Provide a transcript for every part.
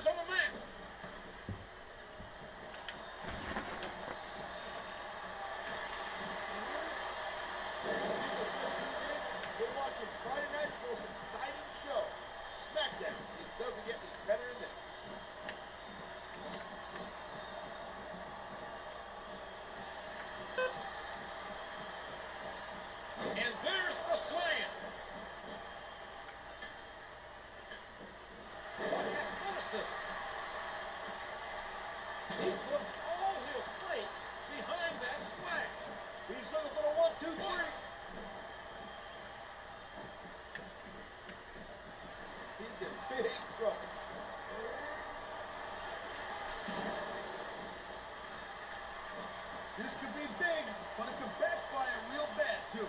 numbers on the map. We're watching Friday night's most exciting show, SmackDown. It doesn't get any better than this. And there's the slam. What athleticism. He put all his weight behind that splash. He's looking for a 1, 2, 3. He's in big trouble. This could be big, but it could backfire real bad, too.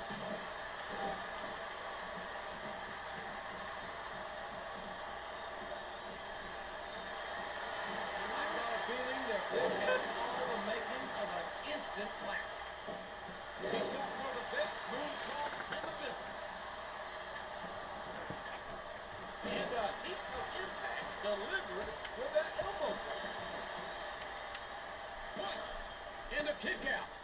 I've got a feeling that this has all the makings of an instant classic. He's got one of the best moonsaults in the business. And a heap of impact delivered with that elbow drop. One, and a kick out.